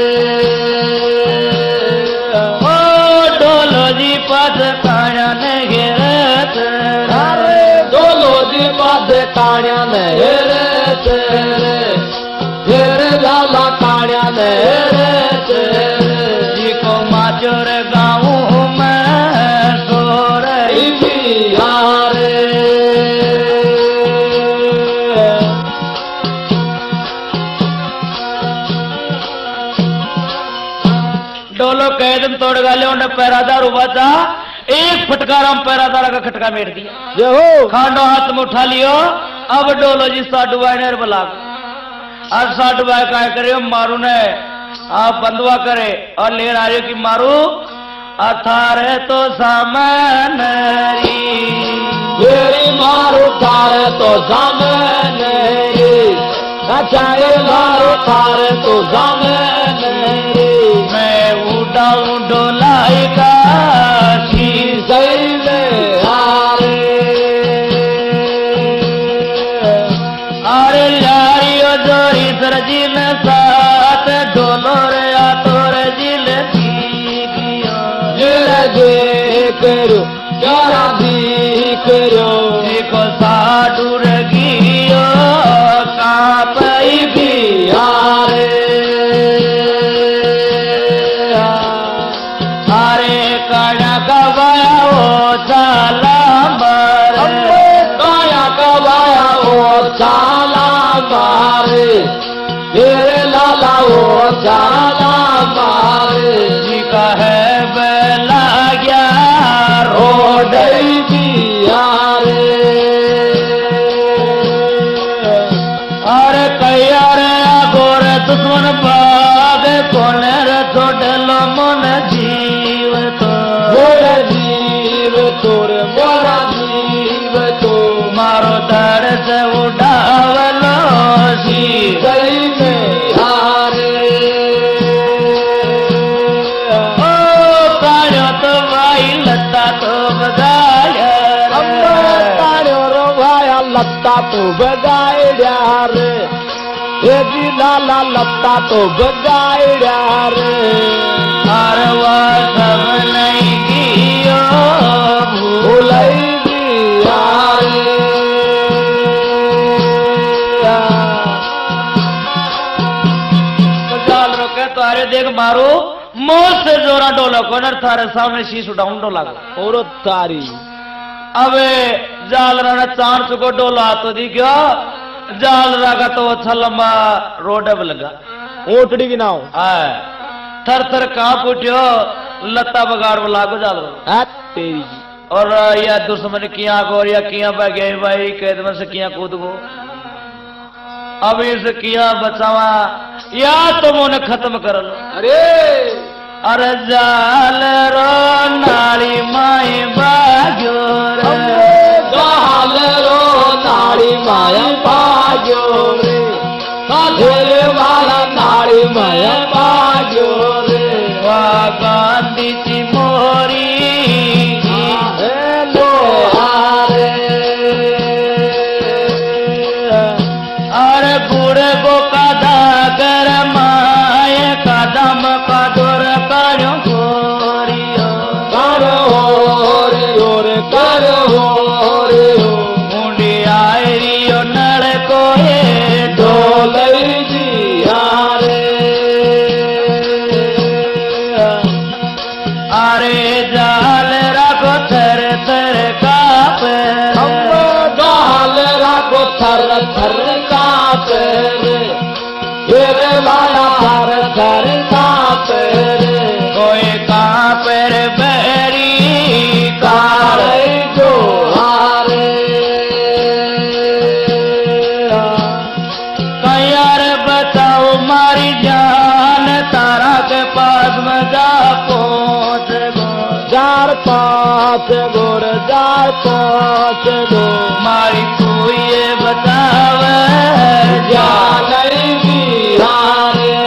ओ डोलो जी पद काया ने घेरत
अरे डोलो जी पद काया ने घेरत घेर लाला काया ने घेरत
जी को माजोर गाँव डोलो कैदम तोड़ गाले उन्हें पैरादार हुआ था एक फटकारा पैरादार का खटका मेट दिया
हो
खांडो हाथ में उठा लियो अब डोलो जी साडुबाई ने बुला अब साडुबाई काय करे मारू ने आप बंदुआ करे और ले आ रहे कि मारू अथारे तो सामन
मेरी मारू थारे तो सामन चाहे मारू थारे तो सामन
मैं उड़ाऊं डोलाई का
सही में
अरे लारियो जोरी सरजी ने साथ डोलो रे आतोरे जिल
करो क्या भी करो
देखो साडू रगियो कापई भी
यारे
अरे काया गवाया ओ चाला मारे
काया गवाया ओ चाला मारे मेरे लाला ओ चाला मारे
जी का है बेला गया
रोडई बिहारे
अरे कैया रे गोरे दुश्मन बाग कोने रे छोड़लो मन जीव तो
मोरा जीव तोरे मोरा जीव तो
मारो दर से उड़ावलो सी
सही में हारे
ओ कायो तो भाई लता तो बगाया
तारो रो भाया लत्ता तो बगाया रे ये जी लाला लत्ता तो बगाया रे
मारवा सब नहीं कियो
भूलई दिया रे
जाल रोके तो अरे देख मारो मोह से जोरा डोला कोनर थारे सामने शीश उठाऊं डोला
और तारी
अबे जाल राना चांद को डोला तो दी क्या जाल रागा तो अच्छा लंबा रोड अब लगा
ऊँटड़ी की नाव
थर थर कांप उठ्यो लता बगाड़ में लागो जाल
तेरी जी
और या दुश्मन किया को या किया पे गए भाई कैद में से किया कूद को अब इस किया बचावा या तुम उन्हें खत्म कर लो अरे जाल रो नाली माई बाग्यो रे
जाल रो नाड़ी माया बाग्यो रे काले वाला नाड़ी माया बाग्यो रे
वाह गांधी जी मोरी
लो हारे
अरे बूढ़े को कादा कर माए कदम का दूर करो गोरियो
करो रे लाया थर थर कांपे रे
कोई कांपे रे बैरी
कारे जो हारे
यार बताओ मारी जान तारा के पास में जा पहुंच गो
जार पाँच गोर जार पाँच गो
मारी तू ये बतावे
जान बिहारे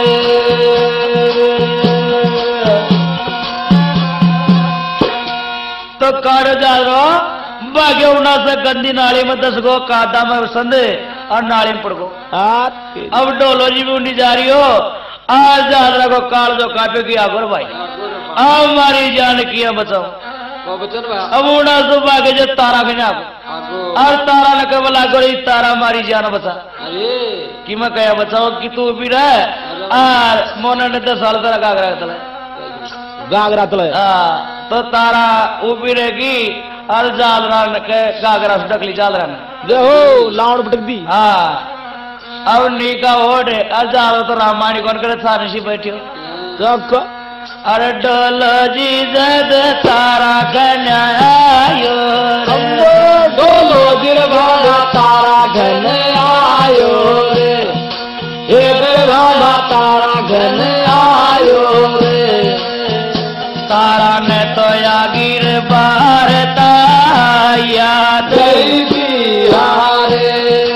तो कर जा रो भाग्य उना से गंदी नाली में 10 गो कादा में संदे और नाली में पड़ गो अब डोलो जी भी उन्नी जा रही हो आज जा रहा को काल जो कापे की आगर भाई अब हमारी जान किया बचाओ अब उड़ा सुबह के जो तारा के नाको और तारा ने कब लागोड़ी तारा मारी जान बचा कि मैं कया बचाओ कि तू भी रहे और मोना ने 10 साल तक
गागरा तले
तो तारा ऊपी रहेगी और जालरा ने गागरा से ढकली जालरा ने
देखो लाउड पटक दी
हाँ अब नीका ओढ़े और जालो तो रामायणी कौन करे सारे सी बैठे
सबको
अरे डोलो जी जद तारा घनायो
डोलो गिरवाना तारा घन आयो रे हे गिरवाना तारा घन आयो रे
तारा ने तो यागिर बारता याद
बिहारे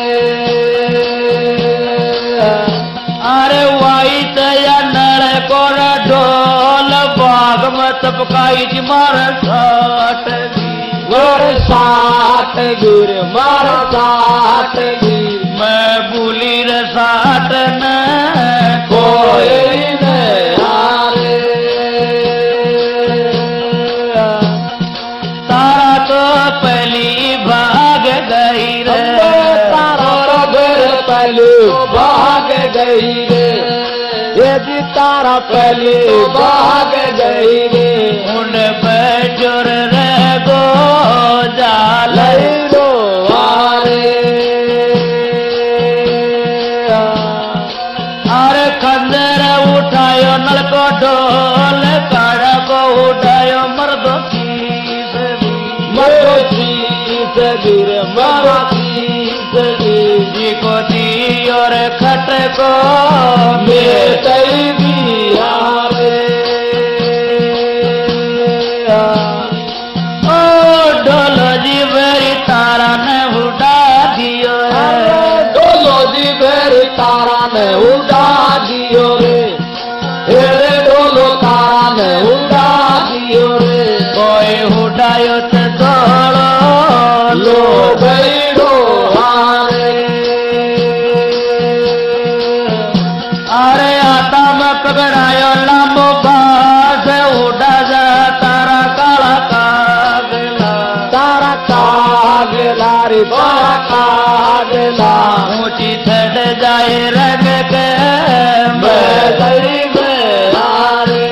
अरे वाई तया नड़ को ढोल बाग में तपकाई थी मार साठ
गुर मार साठ
मैं भूली रे साठ न
कोई हारे
तारा तो पहली भाग गई रे
तारा घर पहले भाग गई रे यदि तारा पहले भाग गई रे
उन बैठोर रे गो जाल
लो हारे
अरे खंजर उठायो नल को ढोल काड़ा को उठायो मर्दो
मरो चीज गिर मरो चीज
जी को दी और खट को
मेरे बिहारे
ओ ढोलो जी मेरी तारा ने उड़ा दियो
डोलो जी मेरी तारा ने उड़ा दियो रे हेरे डोलो तारा ने उड़ा दियो रे
कोई उड़ायो ते दौड़ो
लो बैठो हारे
अरे आता में पकड़ायो लांबो बास उड़ा जा तारा काला कागला
तारा कागला रे तारा कागला
ऊंची चढ़ जाए रंग के
मैं गई में हारे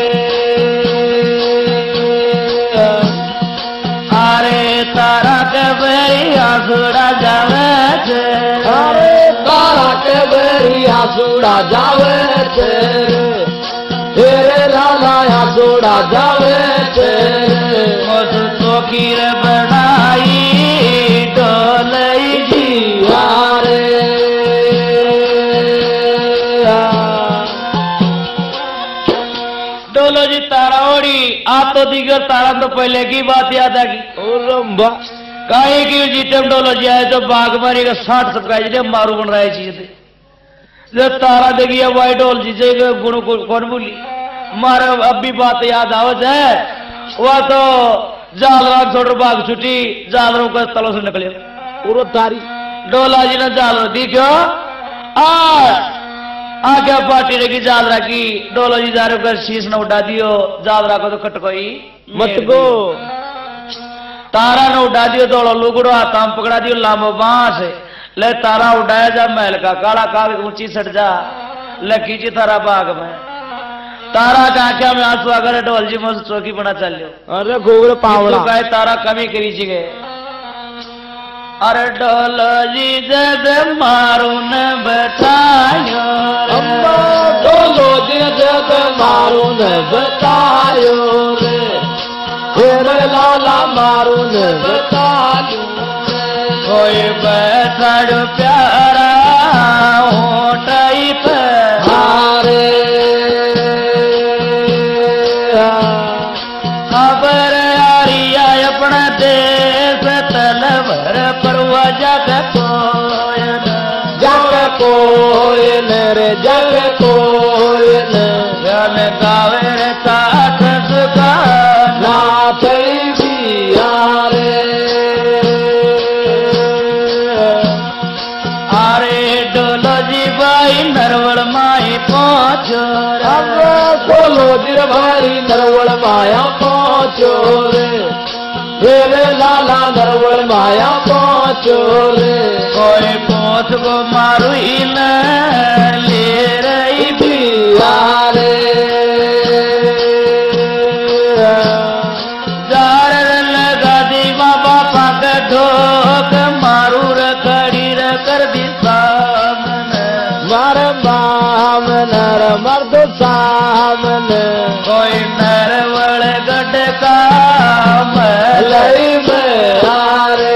अरे तारा के बेरी आसुड़ा जावे छे
अरे तारा के बेरिया सुड़ा जावे तेरे तेरे लाला या सुड़ा जावे तेरे
मुझ तो कीर बनाई डोलई
जी हारे
डोलो जी तारा ओड़ी आ तो दिगर तारा तो पहले की बात याद आ गई
ओ रंबा
काहे की जी टम डोलो जी आए तो बाग मारी का 60 सब्सक्राइब जी मारू बन रहा है चीज थे जब तारा देखी है वाइट डोल जी से गुण कौन बोली मारे अब भी बात याद आवत है वह तो जालरा छोड़ बाग छुट्टी जालरों का तलों से निकले
पूरा तारी
डोला जी ने जालरो दी क्यों आज्ञा पार्टी रहेगी जालरा की डोलो जी जा रहे शीश न उड़ा दियो जालरा को तो खटकोई
मत गो
तारा ने उड़ा दियो दौड़ो लुगड़ो हाथा में पकड़ा दियो लामो बांस ले तारा उड़ाया जा महल का काला काग ऊंची सट जा लकी जी तारा बाग में तारा का आंखा में आंसू अगर डोल जी मुझे चौकी बना चल लो
अरे गोबर पावड़ा
कहे तारा कमी करी जी गए अरे डोलो जी जब मारू न बतायो
अम्मा बतायो रे, तेरे लाला मारू ने बतायो रे।
कोई बैठड़ प्यारा होटई पे
हारे
खबर आरिया अपना देश तलवर परवा जग कोयन
रे जग कोयन
जन गावे रे साथ सुखा
नाथ बिहारे।
अरे डोलो जी भाई नरवल माई पहुंचो
बोलो दिर भाई नरवल माया पहुंचो रे, तेरे लाला नरवल माया पहुंचो रे।
कोई पहुंच को मारू ही न ले रही
बिहारे
जार लगा दी माँ बापा का ढोक मारू रखड़ी कर दी सामने
मर मामनर मर्द सामने
कोई नरवल गढ़ का
लई में हारे।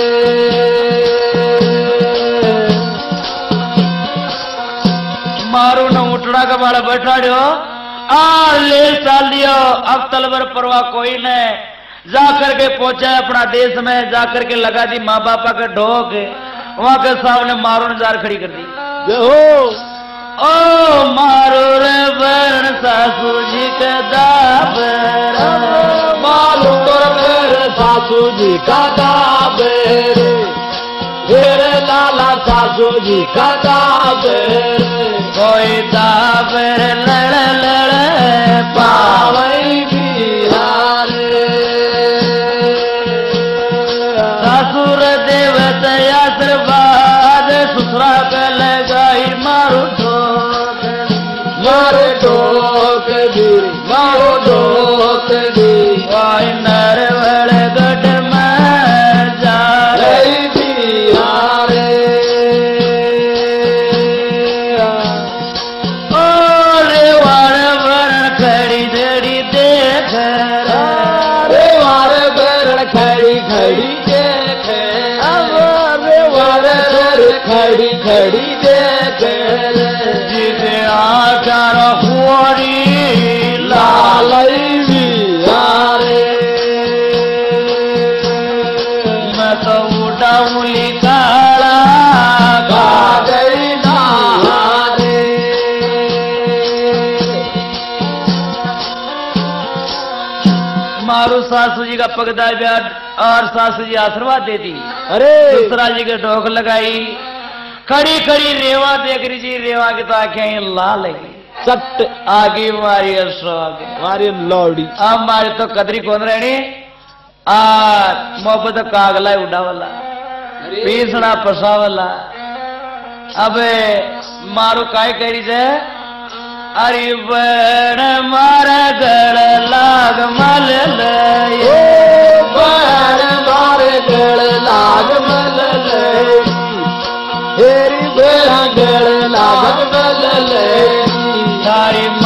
मारू न उठड़ा का बाड़ा बैठाड़ो आ ले चाल दियो अब तलवर परवा कोई ने जाकर के पहुंचा अपना देश में जाकर के लगा दी माँ बापा का ढोक वहां के सामने मारू ने जार खड़ी कर दी।
हो
ओ मारू रे बरण सासू जी का दाबर
मालू तोर मेरे सासू जी का दाबेर, तेरे लाला सासू जी का दाबेर।
कोई दाबर लड़ लड़
पावई बिहारे
ससुर देवत आशीर्वाद ससुरा के लगाई मारू
मारे डोक दी, मारो डोक दी।
कोई नरवल गढ़ में जा
लई बिहारे
रे वार वरण खड़ी धड़ी देख
रे वार बरण खड़ी खड़ी देखे, रे वार खड़ी खड़ी देखे।
जिसे आचार हुआरी
लालई बिहारे
मैं तो उड़ाऊली काला
गा गई नारे।
मारू सासू जी का पगदा ब्याह और सासू जी आशीर्वाद दे दी।
अरे
दूसरा जी के ढोक लगाई खड़ी खड़ी रेवा देख रही जी रेवा की तो आंखें लाल लगी
सट
आगे मारी असो आगे
मारी लौड़ी
अब मारे तो कदरी कौन रहनी आ मोहब्बत कागला उड़ा वाला पीसना पसा वाला। अबे मारू काय करी जे अरे बड़ मारा गड़ लाग मल ले
बड़ मारे गड़ लाग मल ले, तेरी बेड़ा गड़ लाग मल ले।
तारी